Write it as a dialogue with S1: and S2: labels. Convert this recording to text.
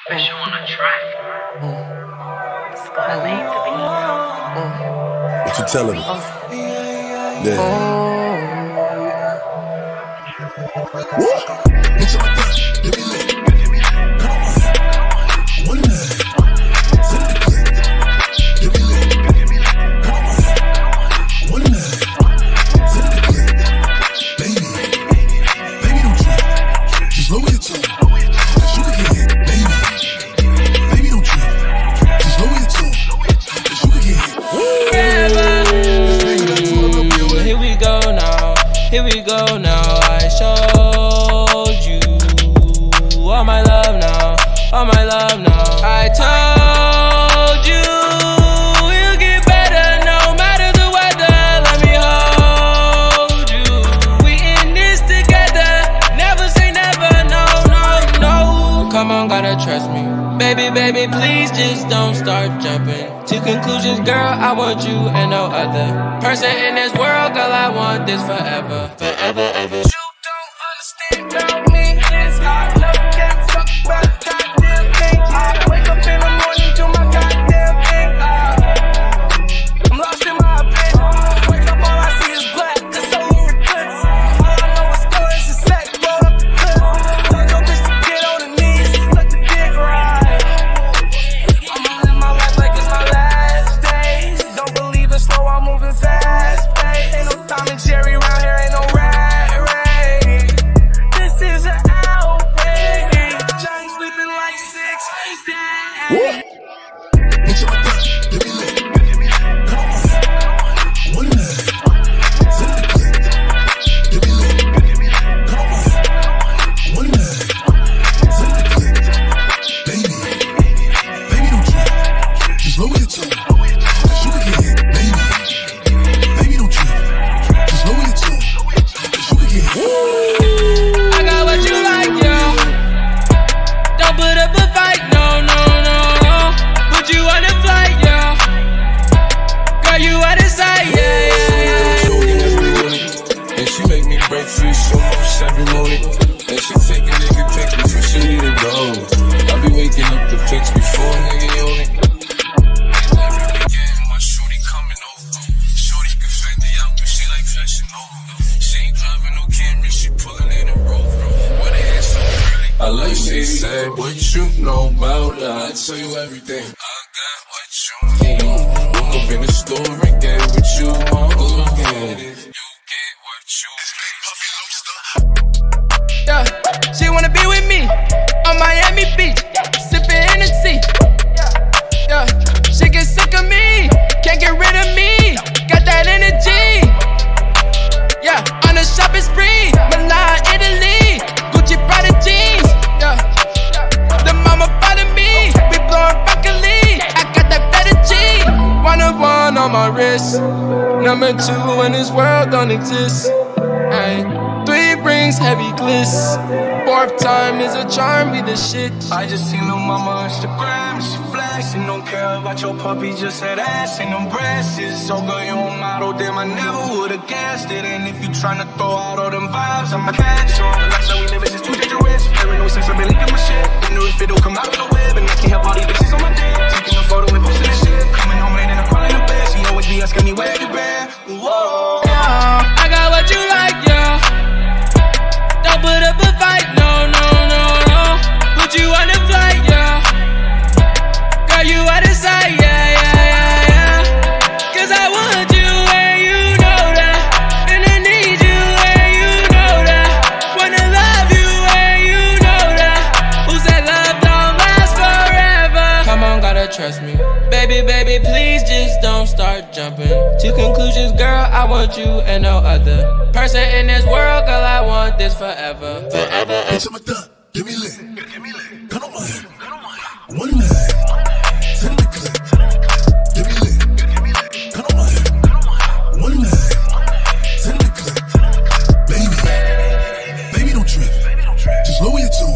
S1: Bitch, you wanna try? Believe the beat.
S2: What you telling me? Yeah. What? Bitch, I'm a bitch. Give me lit. Come on. One night. Send the clip. Give me lit. Come on. One night. Send the clip. Baby. Baby, don't trip. Just lower your tone. Cause you can get hit. Baby. Baby, don't trip. Just lower your tone. Cause you can get hit.
S3: Here we go now. Here we go now. I showed you all my love now. All my love now. I told you you'll get better no matter the weather. Let me hold you. We in this together. Never say never. No, no, no. Come on, gotta trust me. Baby, baby, please just don't start jumping to conclusions, girl. I want you and no other person in this world, girl. I want this forever, forever, ever. You don't understand about me. It's hard, love can't talk about the goddamn thing. I wake up in the morning, do my goddamn thing. I'm lost in my bed. Wake up, all I see is black. Cause so many regrets. All I know is stories and sex. Roll up the clip. Tell your bitch to get on the knees. Let the dick ride. I'ma live my life like it's my last days. Don't believe in slow, I'm moving fast, babe. Ain't no Tom and Jerry around here, ain't no rat race. This is an outrage. Johnny sleeping like 6 days.
S2: Bitch, I'm a bitch. Give me lit. Come on. One night. Send the clip. Give me lit. Come on. One night. Send the clip. Baby. Baby, don't trip. Just lower your tone. Cause you can get hit. Baby. Baby, don't trip. Just lower your tone. Cause you can get hit.
S3: I got what you like, yo. Don't put up a fight, no, no, no, no. Put you on a flight, yo. Girl, you out of sight, yeah, yeah, yeah.
S4: And she make me break free so much every morning. And she take a nigga pics before she need to go. I be waking up the pics before a nigga on it. Every weekend, my shorty coming over. Shorty can fend the out, but she like fashion over. She ain't driving no Camry, she pulling in a Rover. With her hair so curly. I like she said, what you know about that? I tell you everything. I got what you need. Woke up in the store and get what you want. You get what you need.
S3: Yeah, she wanna be with me on Miami Beach, sipping Hennessy. Yeah, she get sick of me, can't get rid of me. Got that energy. Yeah, on a shopping spree, Milan, Italy, Gucci, Prada jeans. Yeah, the mama follow me, we blowing broccoli. I got that better G. 1 of 1 on my wrist, number 2 in this world don't exist. Ay. 3 rings, heavy gliss. 4th time is a charm, be the shit.
S5: I just seen no mama on Instagram, she flashing. Don't care about your puppy, just had ass and them breasts. So girl, you a model, damn, I never would've guessed it. And if you tryna throw out all them vibes, I'ma catch on. The lifestyle we live is just too dangerous. Paranoid since I've been leaking my shit. Don't know if it'll come out in the web, and I can't help all these bitches on my dick. Taking a photo and posting this shit. Coming home late and I'm crying in the bed. She always be asking me where you been. Whoa.
S3: I got what you like, yo. Don't put up a fight, no, no, no, no. Put you on a flight, yo. Girl, you out of sight, yeah, yeah, yeah, yeah. Cause I want you and you know that. And I need you and you know that. Wanna love you and you know that. Who said love don't last forever? Come on, gotta trust me. Baby, baby, please just don't start jumping to conclusions, girl. I want you and no other person in this world, girl. I want this forever, forever.
S2: Bitch, I'm a duck. Give me lit. Come on. One night. Send the clip. Give me lit. Come on. One night. Send the clip. Baby. Baby, don't trip. Just lower your tone.